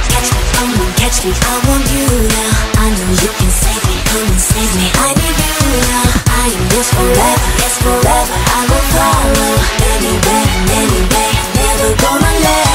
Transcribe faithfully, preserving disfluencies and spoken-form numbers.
Catch me, come on, catch me, I want you now. I know you can save me, come and save me. I need you now. I am yours forever, yes forever. I will follow anywhere and anyway. Never gonna let